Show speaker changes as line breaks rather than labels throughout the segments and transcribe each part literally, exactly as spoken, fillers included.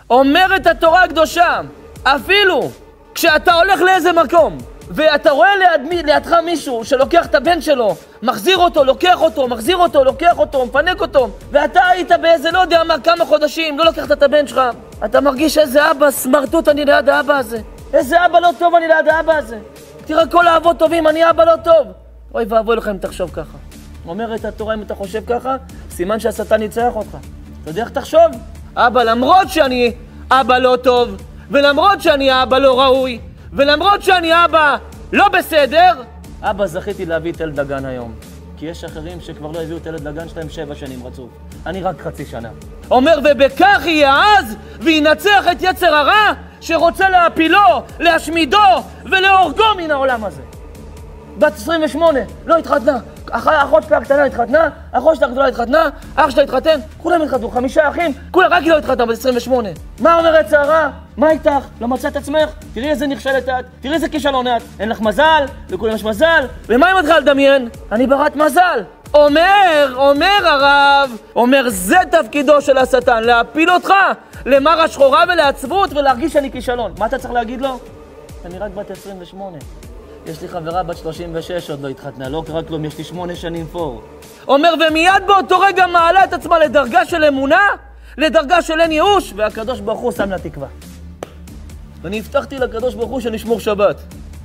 אומרת התורה הקדושה, אפילו כשאתה הולך לאיזה מקום, ואתה רואה ליד, לידך מישהו שלוקח את הבן שלו, מחזיר אותו, לוקח אותו, מחזיר אותו, לוקח אותו, מפנק אותו, ואתה היית באיזה לא יודע מה, כמה חודשים, לא לקחת את הבן שלך, אתה מרגיש איזה אבא סמרטוט אני ליד האבא הזה, איזה אבא לא טוב אני ליד האבא הזה, תראה כל האבות טובים, אני אבא לא טוב. אוי ואבוי לך אם תחשוב ככה. אומרת התורה, אם אתה חושב ככה, סימן שהשטן ניצח אותך. אתה יודע איך תחשוב? אבא, למרות שאני אבא לא טוב, ולמרות שאני אבא לא ראוי, ולמרות שאני אבא לא בסדר, אבא, זכיתי להביא תלד לגן היום. כי יש אחרים שכבר לא הביאו תלד לגן שלהם שבע שנים רצוף. אני רק חצי שנה. אומר, ובכך יהיה אז וינצח את יצר הרע שרוצה להפילו, להשמידו ולהורגו מן העולם הזה. בת עשרים ושמונה, לא התחתנה. האחות שלה הקטנה התחתנה, האחות שלה הגדולה התחתנה, אח שלה התחתן, כולם התחתנו, חמישה אחים, כולם, רק היא לא התחתנה, בת עשרים ושמונה. מה אומרת צערה? מה איתך? לא מצאת עצמך? תראי איזה נכשלת את, תראי איזה כישלון את. אין לך מזל, לכולם יש מזל, ומה אם מתחילה לדמיין? אני ברת מזל. אומר, אומר הרב, אומר, זה תפקידו של השטן, להפיל אותך למראה שחורה ולעצבות ולהרגיש שאני כישלון. מה אתה צריך להגיד לו? אני רק בת עשרים ושמונה. יש לי חברה בת שלושים ושש, עוד לא התחתנה, לא קרה כלום, יש לי שמונה שנים פור. אומר, ומיד באותו רגע מעלה את עצמה לדרגה של אמונה, לדרגה של אין ייאוש, והקדוש ברוך הוא שם לה תקווה. ואני הבטחתי לקדוש ברוך הוא שנשמור שבת.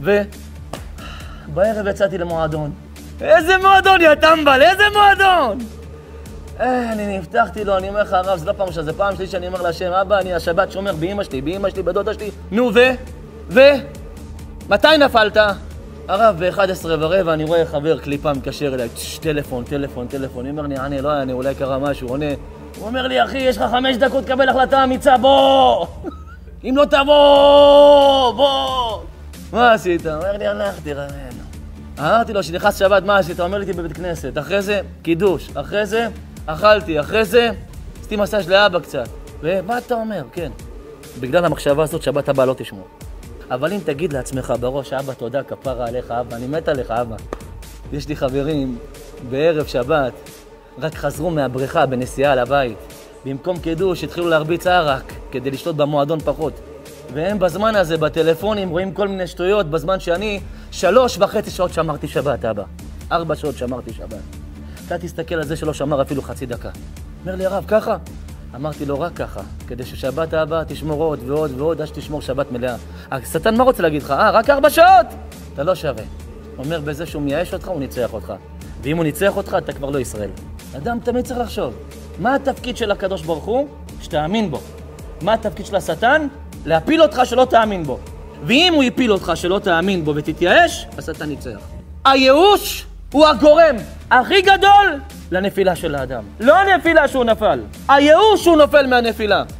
ובערב יצאתי למועדון. איזה מועדון, יא טמבל, איזה מועדון! אה, אני הבטחתי לו, אני אומר לך, הרב, זה לא פעם שזה פעם שלי שאני אומר להשם, אבא, אני השבת שומר באמא שלי, באמא שלי, בדודה שלי. נו, ו? ו? מתי נפלת? הרב, ב-אחת עשרה ורבע אני רואה חבר קליפה מתקשר אליי, טלפון, טלפון, טלפון. אני אומר לי, ענה, לא ענה, אולי קרה משהו, עונה. הוא אומר לי, אחי, יש לך חמש דקות קבל החלטה אמיצה, בוא! אם לא תבוא, בוא! מה עשית? הוא אומר לי, הלכתי, רמנו. אמרתי לו, שנכנס שבת, מה עשית? הוא אומר לי, הייתי בבית כנסת. אחרי זה, קידוש. אחרי זה, אכלתי. אחרי זה, עשיתי מסאז' לאבא קצת. ומה אתה אומר? כן. בגלל המחשבה הזאת, שבת הבא לא תשמור. אבל אם תגיד לעצמך בראש, אבא, תודה, כפרה עליך, אבא, אני מת עליך, אבא. יש לי חברים, בערב שבת, רק חזרו מהבריכה בנסיעה לבית. במקום קידוש, התחילו להרביץ ערק, כדי לשתות במועדון פחות. והם בזמן הזה, בטלפונים, רואים כל מיני שטויות, בזמן שאני שלוש וחצי שעות שמרתי שבת, אבא. ארבע שעות שמרתי שבת. אתה תסתכל על זה שלא שמר אפילו חצי דקה. אומר לי, הרב, ככה? אמרתי לו, רק ככה, כדי ששבת הבאה תשמור עוד ועוד ועוד, עד שתשמור שבת מלאה. השטן מה רוצה להגיד לך? אה, רק ארבע שעות? אתה לא שווה. אומר, בזה שהוא מייאש אותך, הוא ניצח אותך. ואם הוא ניצח אותך, אתה כבר לא ישראל. אדם תמיד צריך לחשוב, מה התפקיד של הקדוש ברוך הוא? שתאמין בו. מה התפקיד של השטן? להפיל אותך שלא תאמין בו. ואם הוא יפיל אותך שלא תאמין בו ותתייאש, השטן ניצח. הייאוש הוא הגורם הכי גדול לנפילה של האדם. לא הנפילה שהוא נפל, הייאוש הוא נופל מהנפילה.